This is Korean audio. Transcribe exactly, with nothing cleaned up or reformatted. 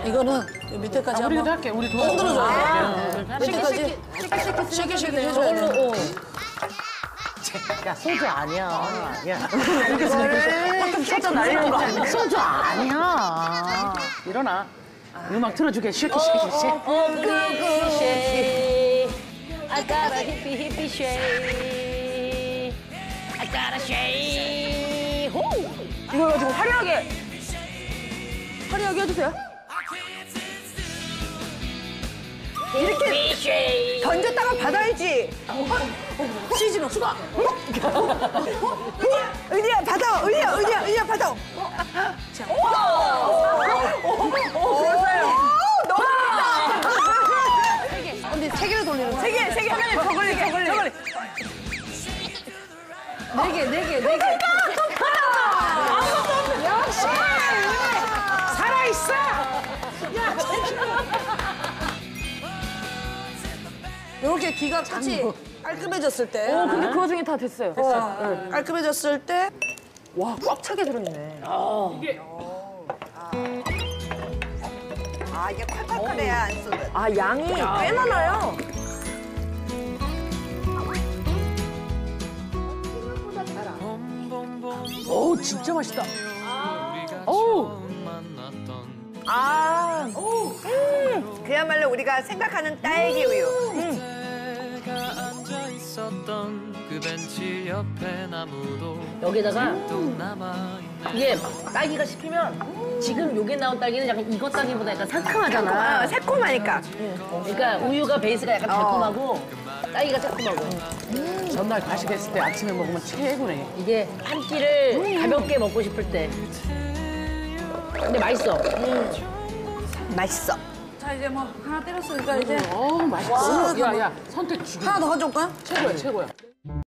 이거는 이 밑에까지 아, 우리도 한번 할게. 우리 흔들어줘. 도와줘. 밑에까지 쉐키 쉐키 해줘야 돼. 야, 소주 아니야. 아니야. 이렇게 소주 날리는 거 아니야. 소주 아니야. 일어나. 음악 틀어주게. 쉐키, 쉐키, 쉐키. 어, 그리 쉐이. I got a hippie hippie shake. I got a shake. 호! 이거 가지고 화려하게 화려하게 해주세요. 이렇게 던졌다가 받아야지. 시즈너 수박. 은희야 받아. 은희야 은희야 은희야 받아. 자. 오! 오! 그랬어요. 너무 재밌다. 언니 세 개를 돌리는 거야. 세 개, 세 개 하면 더 걸리, 더 걸리. 네 개, 네 개, 네 개. 역시! 살아있어! 이렇게 귀가 끝이 깔끔해졌을 때. 오, 근데 그 와중에 다 됐어요. 어, 깔끔해졌을 때. 와, 꽉 차게 들었네. 이게 아, 이게 콸콸거려야 안 쏟아. 아, 양이 꽤 많아요. 어우, 진짜 맛있다. 어우. 아, 그야말로 우리가 생각하는 딸기 우유. 앉아 있었던 그 벤치 옆에 나무도 여기다가 또 남아있네. 이게 딸기가 씹히면 지금 요게 나온 딸기는 약간 이것 딸기보다 약간 상큼하잖아. 아, 새콤하니까. 그러니까 우유가 베이스가 약간 달콤하고 딸기가 새콤하고. 전날 과식했을 때 아침에 먹으면 최고네. 이게 한 끼를 가볍게 먹고 싶을 때. 근데 맛있어. 맛있어. 자, 이제 뭐 하나 때렸으니까 이제 어우, 맛있어. 야, 야, 선택 죽여. 하나 더 가져올까? 최고야, 최고야.